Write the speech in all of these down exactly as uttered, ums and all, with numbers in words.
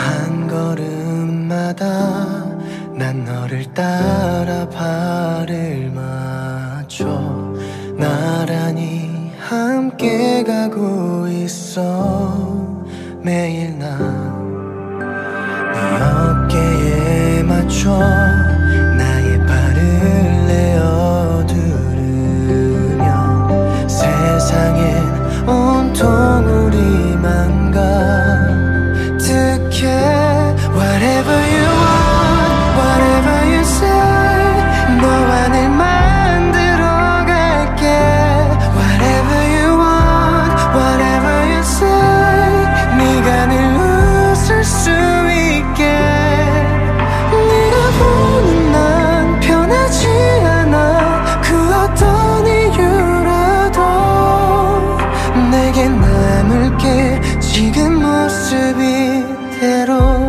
한 걸음마다 난 너를 따라 발을 맞춰 나란히 함께 가고 있어. 매일 난 네 어깨에 맞춰 나의 발을 내어두르며 세상엔 온통 우리만 가득해. Whatever you want, whatever you say, 너와 늘 만들어갈게. Whatever you want, whatever you say, 네가 늘 웃을 수 있게. 네가 보는 난 변하지 않아. 그 어떤 이유라도 내게 남을게. 지금 모습 이대로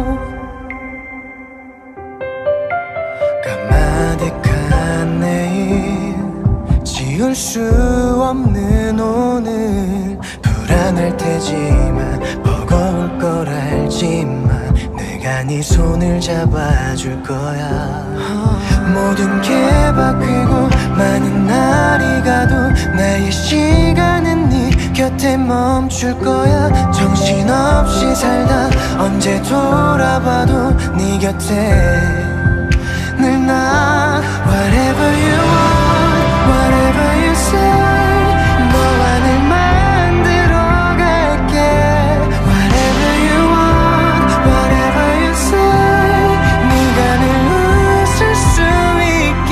까마득한 내일 지울 수 없는 오늘 불안할 테지만 버거울 걸 알지만 내가 네 손을 잡아줄 거야. 모든 게 바뀌고 많은 날이 가도 나의 시간은 네 곁에 멈출 거야. 정신없이 살다 언제 돌아봐도 네 곁에 늘 나. Whatever you want, whatever you say, 너와 늘 만들어갈게. Whatever you want, whatever you say, 네가 늘 웃을 수 있게.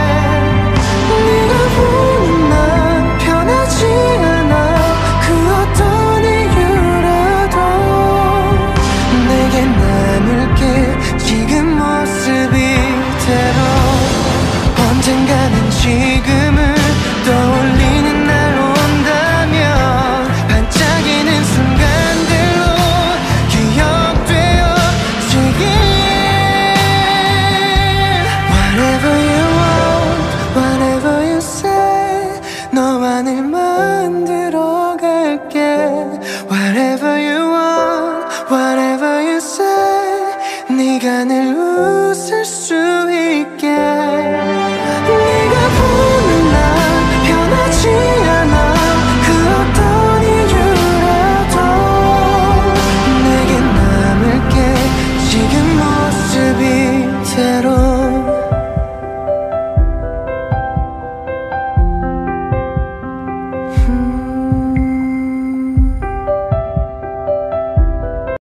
네가 보는 난 변하지 않아. 그 어떤 이유라도 내게 남을게. 지금 모습 이대로. 언젠가는 지금을 떠올리는 날 온다면 반짝이는 순간들로 기억되어지길. Whatever you want, whatever you say, 너와 늘 만들어갈게. Whatever you want, whatever you say, 네가 늘 웃을 수 있게. 네가 보는 난 변하지 않아. 그 어떤 이유라도 내게 남을게. 지금 모습 이대로.